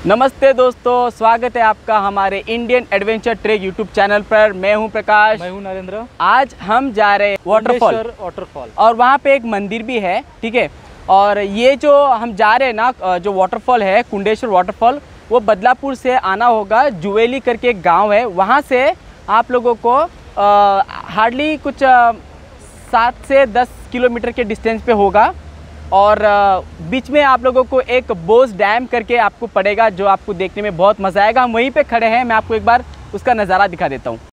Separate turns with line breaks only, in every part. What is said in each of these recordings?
नमस्ते दोस्तों, स्वागत है आपका हमारे Indian adventure trek YouTube channel पर। मैं हूं प्रकाश।
मैं हूं नरेंद्र।
आज हम जा रहे हैं वाटरफॉल और वहां पे एक मंदिर भी है, ठीक है। और ये जो हम जा रहे हैं ना, जो वाटरफॉल है कुंडेश्वर वाटरफॉल, वो बदलापुर से आना होगा। जुवेली करके एक गाँव है, वहाँ से आप लोगों को हार्डली कुछ 7 से 10 किलोमीटर के डिस्टेंस पे होगा। और बीच में आप लोगों को एक बोस डैम करके आपको पड़ेगा, जो आपको देखने में बहुत मज़ा आएगा। हम वहीं पे खड़े हैं, मैं आपको एक बार उसका नज़ारा दिखा देता हूँ।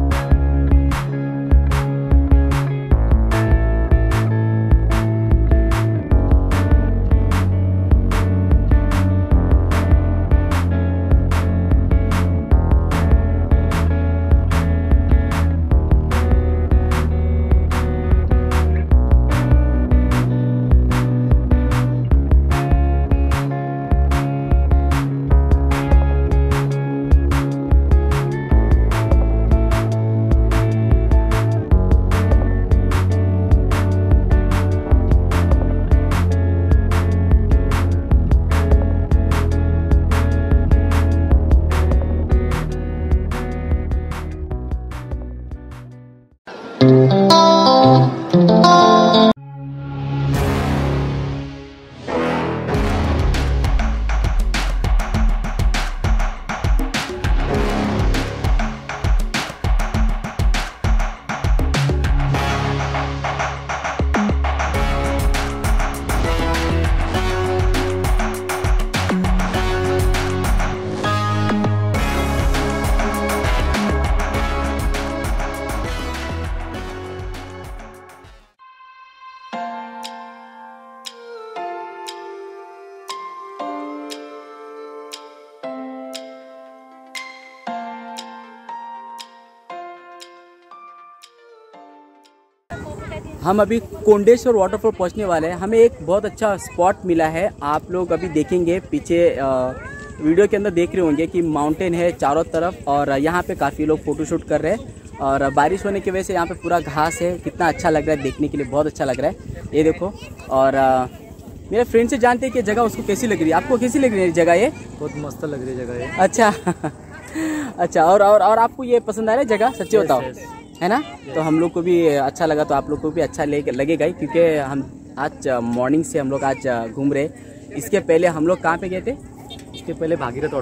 हम अभी कोंडेश्वर वाटरफॉल पहुंचने वाले हैं। हमें एक बहुत अच्छा स्पॉट मिला है। आप लोग अभी देखेंगे पीछे वीडियो के अंदर देख रहे होंगे कि माउंटेन है चारों तरफ, और यहाँ पे काफ़ी लोग फोटोशूट कर रहे हैं। और बारिश होने की वजह से यहाँ पे पूरा घास है। कितना अच्छा लग रहा है, देखने के लिए बहुत अच्छा लग रहा है। ये देखो। और मेरे फ्रेंड से जानते हैं कि जगह उसको कैसी लग रही है। आपको कैसी लग रही है जगह? ये
बहुत मस्त लग रही है जगह ये।
अच्छा अच्छा। और आपको ये पसंद आ रहा है जगह? सच्ची बताओ, है ना? तो हम लोग को भी अच्छा लगा, तो आप लोग को भी अच्छा लगेगा ही, क्योंकि हम आज मॉर्निंग से हम लोग आज घूम रहे। इसके पहले हम लोग कहाँ पे गए थे?
इसके पहले भागीरथ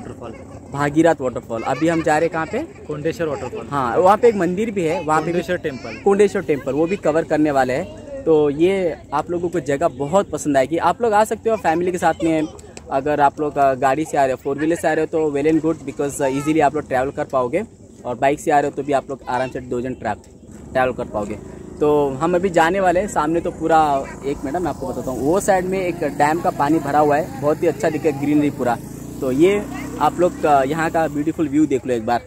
वाटरफॉल। अभी हम जा रहे हैं कहाँ पे? कोंडेश्वर वाटरफॉल।
हाँ, वहाँ पे एक मंदिर भी है, वहाँ पे कोंडेश्वर टेम्पल, वो भी कवर करने वाले हैं। तो ये आप लोगों को जगह बहुत पसंद आएगी। आप लोग आ सकते हो फैमिली के साथ में। अगर आप लोग गाड़ी से आ रहे हो, 4 व्हीलर से आ रहे हो, तो well and good, because easily आप लोग ट्रैवल कर पाओगे। और बाइक से आ रहे हो तो भी आप लोग आराम से 2 जन ट्रैवल कर पाओगे। तो हम अभी जाने वाले हैं। सामने तो पूरा, एक मिनट मैं आपको बताता हूँ, वो साइड में एक डैम का पानी भरा हुआ है, बहुत ही अच्छा दिखे, ग्रीनरी पूरा। तो ये आप लोग यहाँ का ब्यूटीफुल व्यू देख लो एक बार।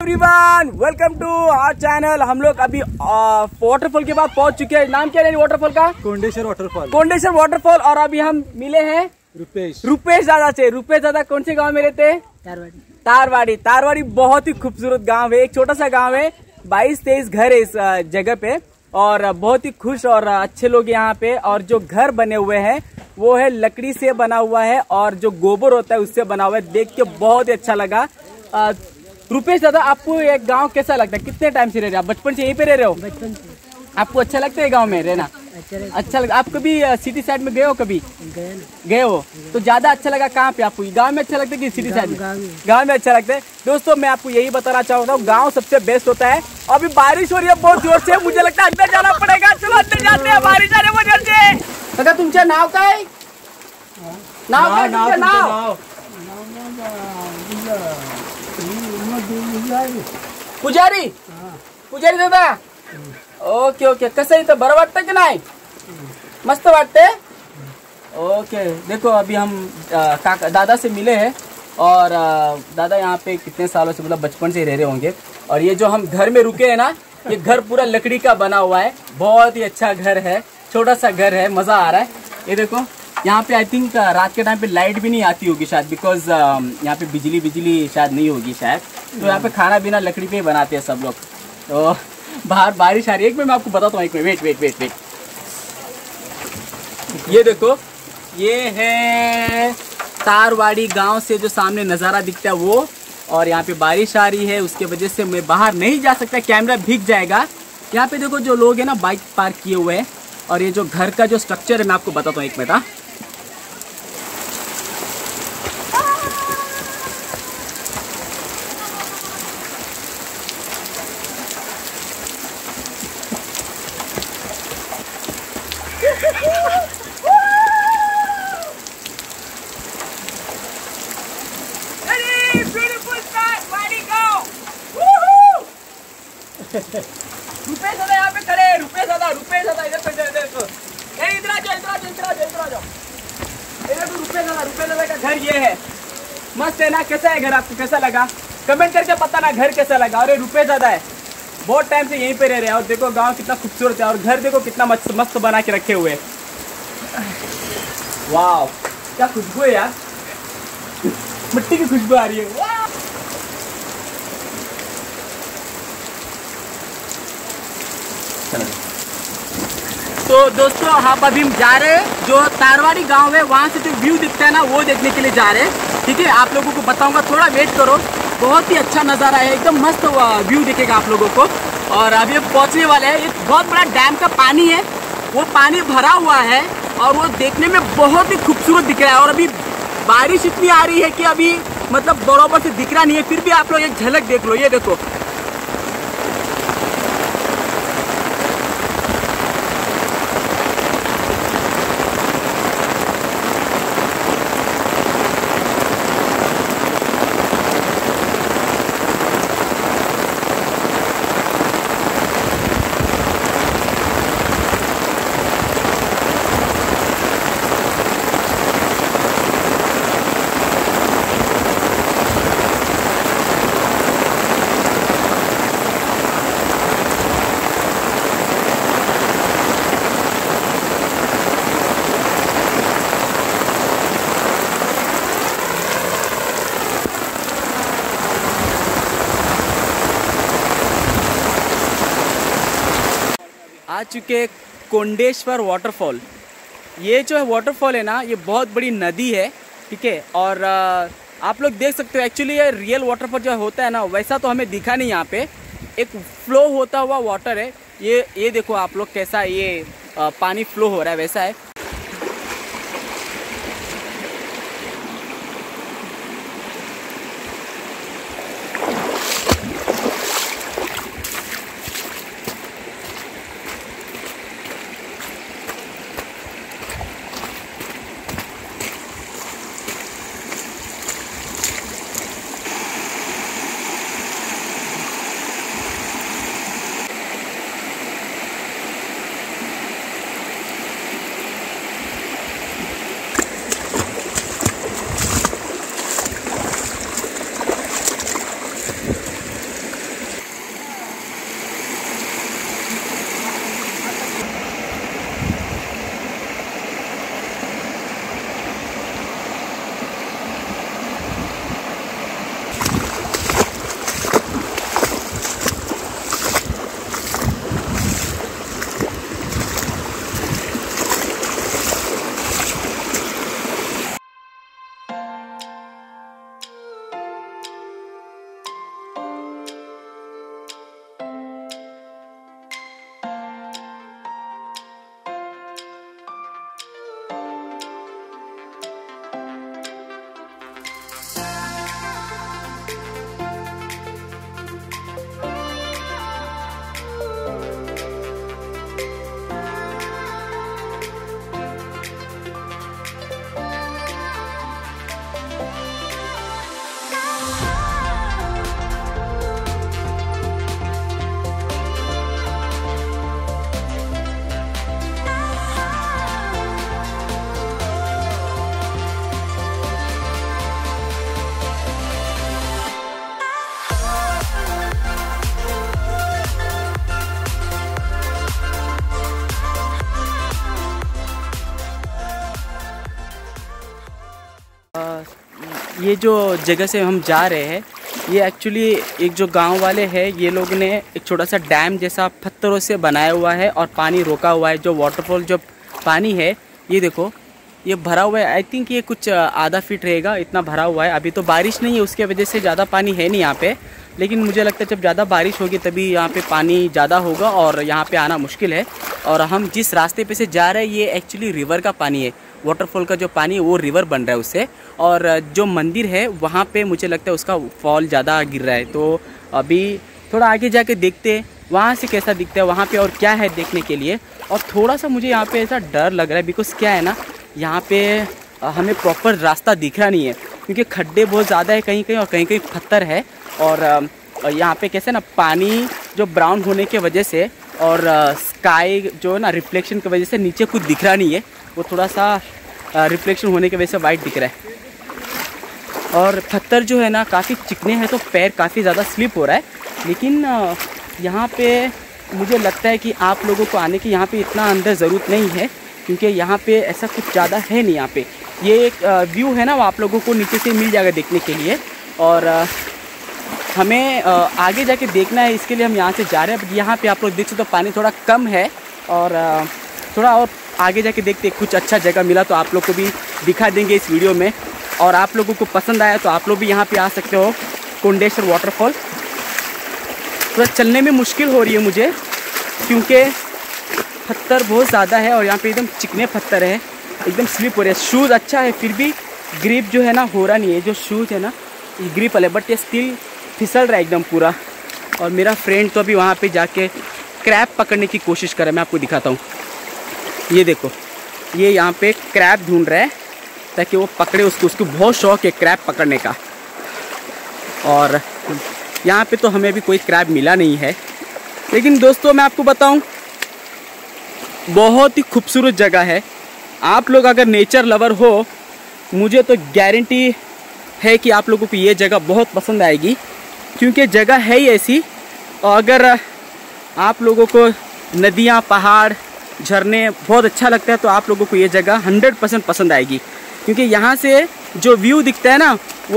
Everyone, welcome to our channel. हम लोग अभी वाटरफॉल के बाद पहुंच चुके हैं। नाम क्या है वाटरफॉल का?
कोंडेश्वर वाटरफॉल।
कोंडेश्वर वाटरफॉल। और अभी हम मिले हैं रुपेश दादा से। रुपेश दादा कौन से गांव में रहते हैं? तारवाड़ी। तारवाड़ी बहुत ही खूबसूरत गांव है, एक छोटा सा गांव है, 22-23 घर है इस जगह पे, और बहुत ही खुश और अच्छे लोग यहाँ पे। और जो घर बने हुए हैं वो है लकड़ी से बना हुआ है, और जो गोबर होता है उससे बना हुआ है। देख के बहुत ही अच्छा लगा। रुपेश दादा, आपको ये गांव कैसा लगता है? कितने टाइम से रह रहे हो आप? बचपन से यहीं पे रह रहे हो?
बचपन से।
आपको अच्छा लगता है गांव में रहना? अच्छा लगा। आप कभी सिटी साइड में गए हो? कभी गए हो? तो ज्यादा अच्छा लगा कहाँ पे आपको? गांव में अच्छा लगता है कि सिटी साइड में? गांव में अच्छा लगता है। दोस्तों, मैं आपको यही बताना चाहता हूँ, गांव सबसे बेस्ट होता है। अभी बारिश हो रही है बहुत जोर से, मुझे लगता है अंदर जाना पड़ेगा। चलो अंदर जाते हैं, बारिश आ रही है बहुत जोर से। दादा, तुमचं नाव काय? नाव काय तुमचं नाव? पुजारी? पुजारी दादा, ओके ओके. कसं इथं बरं वाटतं की नाही? मस्त वाटते. ओके. देखो, अभी हम काका दादा से मिले हैं, और दादा यहाँ पे कितने सालों से, मतलब बचपन से ही रह रहे होंगे। और ये जो हम घर में रुके हैं ना, ये घर पूरा लकड़ी का बना हुआ है। बहुत ही अच्छा घर है, छोटा सा घर है, मजा आ रहा है। ये देखो, यहाँ पे आई थिंक रात के टाइम पे लाइट भी नहीं आती होगी शायद, बिकॉज यहाँ पे बिजली शायद नहीं होगी शायद। तो यहाँ पे खाना पीना लकड़ी पे ही बनाते हैं सब लोग। तो बाहर बारिश आ रही है। एक मिनट मैं आपको बताता हूँ, एक मिनट, वेट। ये देखो, ये है तारवाड़ी गांव से जो सामने नज़ारा दिखता है वो। और यहाँ पे बारिश आ रही है, उसके वजह से मैं बाहर नहीं जा सकता, कैमरा भीग जाएगा। यहाँ पे देखो, जो लोग हैं ना बाइक पार्क किए हुए हैं। और ये जो घर का जो स्ट्रक्चर है मैं आपको बताता हूँ, एक मिनट। रुपेश दादा यहाँ पे खड़े हैं। रुपेश दादा इधर आ जाओ। इधर तो रुपेश दादा का घर ये है। मस्त है ना? कैसा है घर? आपको कैसा लगा? कमेंट करके बताना घर कैसा लगा। और ये रुपेश दादा है, बहुत टाइम से यहीं पे रह रहे हैं। और देखो गांव कितना खूबसूरत है, और घर देखो कितना मस्त बना के रखे हुए। वाह, क्या खुशबू है यार, मिट्टी की खुशबू आ रही है। वाह! तो दोस्तों, हम अभी जा रहे हैं जो तारवाड़ी गांव है, वहाँ से जो व्यू दिखता है ना, वो देखने के लिए जा रहे हैं। ठीक है, आप लोगों को बताऊंगा, थोड़ा वेट करो। बहुत ही अच्छा नज़ारा है, एकदम मस्त व्यू दिखेगा आप लोगों को। और अभी हम पहुँचने वाले हैं। एक बहुत बड़ा डैम का पानी है, वो पानी भरा हुआ है, और वो देखने में बहुत ही खूबसूरत दिख रहा है। और अभी बारिश इतनी आ रही है कि अभी मतलब बराबर से दिख रहा नहीं है, फिर भी आप लोग एक झलक देख लो। ये देखो, आ चुके कोंडेश्वर वाटरफॉल। ये जो है वाटरफॉल है ना, ये बहुत बड़ी नदी है। ठीक है, और आप लोग देख सकते हो, एक्चुअली ये रियल वाटरफॉल जो होता है ना, वैसा तो हमें दिखा नहीं। यहाँ पे एक फ्लो होता हुआ वाटर है। ये देखो आप लोग, कैसा ये पानी फ्लो हो रहा है, वैसा है। ये जो जगह से हम जा रहे हैं ये एक्चुअली एक जो गांव वाले हैं ये लोग ने एक छोटा सा डैम जैसा पत्थरों से बनाया हुआ है और पानी रोका हुआ है। जो वाटरफॉल जो पानी है ये देखो ये भरा हुआ है। आई थिंक ये कुछ आधा फीट रहेगा, इतना भरा हुआ है। अभी तो बारिश नहीं है उसके वजह से ज़्यादा पानी है नहीं यहाँ पे, लेकिन मुझे लगता है जब ज़्यादा बारिश होगी तभी यहाँ पे पानी ज़्यादा होगा और यहाँ पे आना मुश्किल है। और हम जिस रास्ते पे से जा रहे हैं ये एक्चुअली रिवर का पानी है। वाटरफॉल का जो पानी है वो रिवर बन रहा है उससे, और जो मंदिर है वहाँ पे मुझे लगता है उसका फॉल ज़्यादा गिर रहा है। तो अभी थोड़ा आगे जाके देखते हैं वहाँ से कैसा दिखता है, वहाँ पे और क्या है देखने के लिए। और थोड़ा सा मुझे यहाँ पे ऐसा डर लग रहा है बिकॉज क्या है ना, यहाँ पे हमें प्रॉपर रास्ता दिख रहा नहीं है क्योंकि खड्डे बहुत ज़्यादा है कहीं कहीं और कहीं कहीं पत्थर है। और यहाँ पे कैसे ना पानी जो ब्राउन होने के वजह से और स्काई जो है ना रिफ्लेक्शन की वजह से नीचे कुछ दिख रहा नहीं है, वो थोड़ा सा रिफ्लेक्शन होने की वजह से वाइट दिख रहा है। और पत्थर जो है ना काफ़ी चिकने हैं तो पैर काफ़ी ज़्यादा स्लिप हो रहा है। लेकिन यहाँ पे मुझे लगता है कि आप लोगों को आने की यहाँ पे इतना अंदर ज़रूरत नहीं है क्योंकि यहाँ पे ऐसा कुछ ज़्यादा है नहीं। यहाँ पे ये एक व्यू है ना वो आप लोगों को नीचे से मिल जाएगा देखने के लिए। और हमें आगे जाके देखना है, इसके लिए हम यहाँ से जा रहे हैं। यहाँ पे आप लोग देख सकते हो पानी थोड़ा कम है और थोड़ा और आगे जाके देखते कुछ अच्छा जगह मिला तो आप लोग को भी दिखा देंगे इस वीडियो में। और आप लोगों को पसंद आया तो आप लोग भी यहाँ पे आ सकते हो कोंडेश्वर वाटरफॉल। थोड़ा चलने में मुश्किल हो रही है मुझे क्योंकि पत्थर बहुत ज़्यादा है और यहाँ पे एकदम चिकने पत्थर है, एकदम स्लिप हो रहे हैं। शूज़ अच्छा है फिर भी ग्रिप जो है ना हो रहा नहीं है। जो शूज़ है ना ये ग्रिप वाले बट ये स्टिल फिसल रहा है एकदम पूरा। और मेरा फ्रेंड तो अभी वहाँ पे जाके क्रैब पकड़ने की कोशिश कर रहा है। मैं आपको दिखाता हूँ, ये देखो ये यहाँ पे क्रैब ढूंढ रहा है ताकि वो पकड़े उसको। उसको बहुत शौक है क्रैब पकड़ने का। और यहाँ पे तो हमें अभी कोई क्रैब मिला नहीं है, लेकिन दोस्तों मैं आपको बताऊँ बहुत ही खूबसूरत जगह है। आप लोग अगर नेचर लवर हो मुझे तो गारंटी है कि आप लोगों को ये जगह बहुत पसंद आएगी क्योंकि जगह है ही ऐसी। और अगर आप लोगों को नदियाँ पहाड़ झरने बहुत अच्छा लगता है तो आप लोगों को ये जगह 100% पसंद आएगी क्योंकि यहाँ से जो व्यू दिखता है ना वो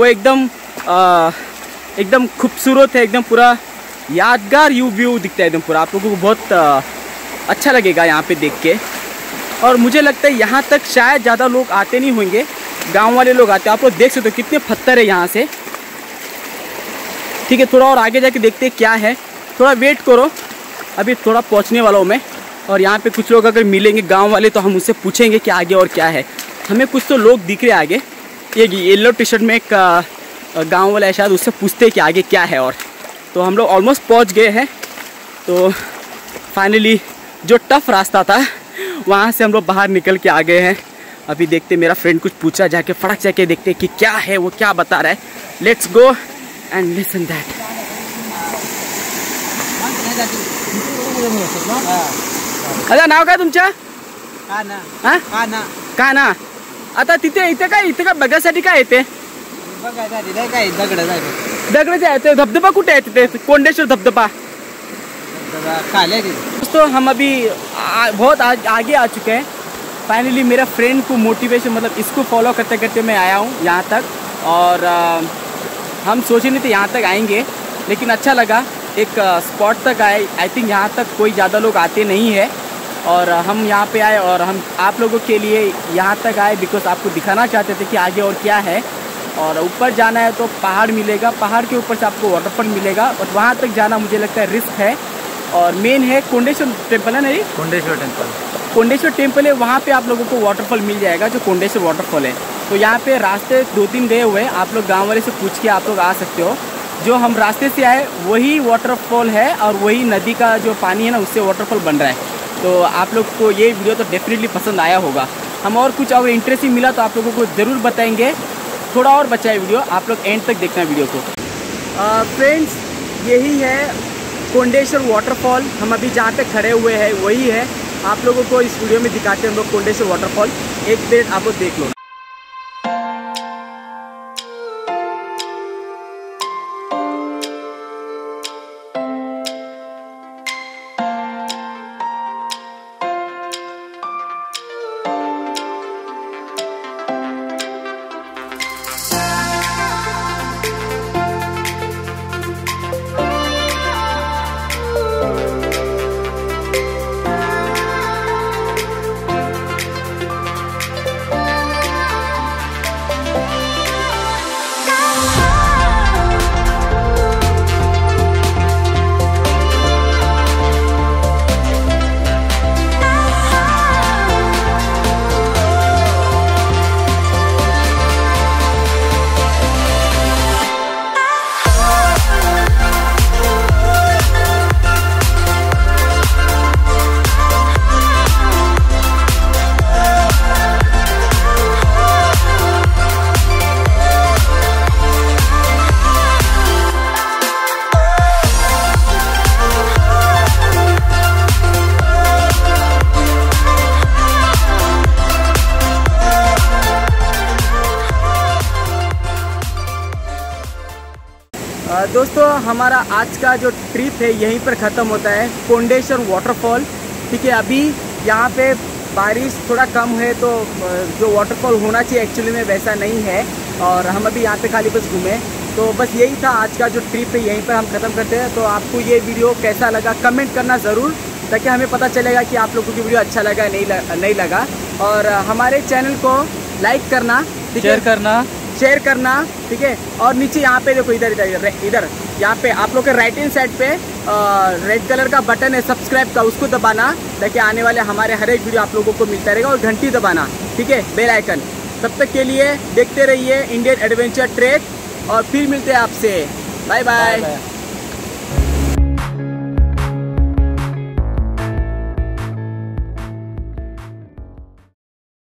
एकदम खूबसूरत है, एकदम पूरा यादगार व्यू दिखता है एकदम पूरा। आप लोगों को बहुत अच्छा लगेगा यहाँ पे देख के। और मुझे लगता है यहाँ तक शायद ज़्यादा लोग आते नहीं होंगे, गांव वाले लोग आते हैं। आप लोग देख सकते हो कितने पत्थर है यहाँ से। ठीक है थोड़ा और आगे जाके देखते हैं क्या है, थोड़ा वेट करो, अभी थोड़ा पहुँचने वाला हूँ मैं। और यहाँ पे कुछ लोग अगर मिलेंगे गांव वाले तो हम उससे पूछेंगे कि आगे और क्या है। हमें कुछ तो लोग दिख रहे हैं आगे, ये येलो टी शर्ट में एक गांव वाला है शायद, उससे पूछते हैं कि आगे क्या है। और तो हम लोग ऑलमोस्ट पहुँच गए हैं। तो फाइनली जो टफ रास्ता था वहाँ से हम लोग बाहर निकल के आ गए हैं। अभी देखते मेरा फ्रेंड कुछ पूछा, जाके फटाक जाके देखते कि क्या है वो क्या बता रहा है। Let's go and listen that. अच्छा नाव काय तुमच्या? काना. आता तिथे इथे काय बघायसाठी काय येते? दगड आहे ते. धबधबा कुठे आहे तिथे? कोंडेश्वर धबधबा. दोस्तों हम अभी बहुत आगे आ चुके हैं। फाइनली मेरा फ्रेंड को मोटिवेशन मतलब इसको फॉलो करते करते मैं आया हूँ यहाँ तक। और हम सोचे नहीं थे यहाँ तक आएंगे, लेकिन अच्छा लगा एक स्पॉट तक आए। आई थिंक यहाँ तक कोई ज़्यादा लोग आते नहीं है और हम यहाँ पे आए और हम आप लोगों के लिए यहाँ तक आए बिकॉज आपको दिखाना चाहते थे कि आगे और क्या है। और ऊपर जाना है तो पहाड़ मिलेगा, पहाड़ के ऊपर से आपको वाटरफॉल मिलेगा, बट वहाँ तक जाना मुझे लगता है रिस्क है। और मेन है कोंडेश्वर टेम्पल है ना, ये कोंडेश्वर टेम्पल है, वहाँ पे आप लोगों को वाटरफॉल मिल जाएगा जो कोंडेश्वर वाटरफॉल है। तो यहाँ पे रास्ते 2-3 गए हुए हैं, आप लोग गांव वाले से पूछ के आप लोग आ सकते हो। जो हम रास्ते से आए वही वाटरफॉल है और वही नदी का जो पानी है ना उससे वाटरफॉल बन रहा है। तो आप लोग को ये वीडियो तो डेफिनेटली पसंद आया होगा। हम और कुछ अगर इंटरेस्टिंग मिला तो आप लोगों को ज़रूर बताएंगे। थोड़ा और बचा है वीडियो, आप लोग एंड तक देखना वीडियो को। फ्रेंड्स यही है कोंडेश्वर वाटरफॉल। हम अभी जहाँ पे खड़े हुए हैं वही है। आप लोगों को इस वीडियो में दिखाते हैं हम लोग कोंडेश्वर वाटरफॉल। एक मिनट आप लोग देख लो। दोस्तों हमारा आज का जो ट्रिप है यहीं पर ख़त्म होता है, कोंडेश्वर वाटरफॉल। ठीक है, अभी यहाँ पे बारिश थोड़ा कम है तो जो वाटरफॉल होना चाहिए एक्चुअली में वैसा नहीं है, और हम अभी यहाँ पे खाली बस घूमे। तो बस यही था आज का जो ट्रिप है, यहीं पर हम ख़त्म करते हैं। तो आपको ये वीडियो कैसा लगा कमेंट करना ज़रूर, ताकि हमें पता चलेगा कि आप लोगों की वीडियो अच्छा लगा नहीं लगा। और हमारे चैनल को लाइक करना, शेयर करना, ठीक है। और नीचे यहाँ पे देखो, इधर यहाँ पे आप लोग के राइट हैंड साइड पे रेड कलर का बटन है सब्सक्राइब का, उसको दबाना, ताकि आने वाले हमारे हर एक वीडियो आप लोगों को मिलता रहेगा। और घंटी दबाना, ठीक है, बेल आइकन। तब तक के लिए देखते रहिए इंडियन एडवेंचर ट्रैक, और फिर मिलते हैं आपसे। Bye bye.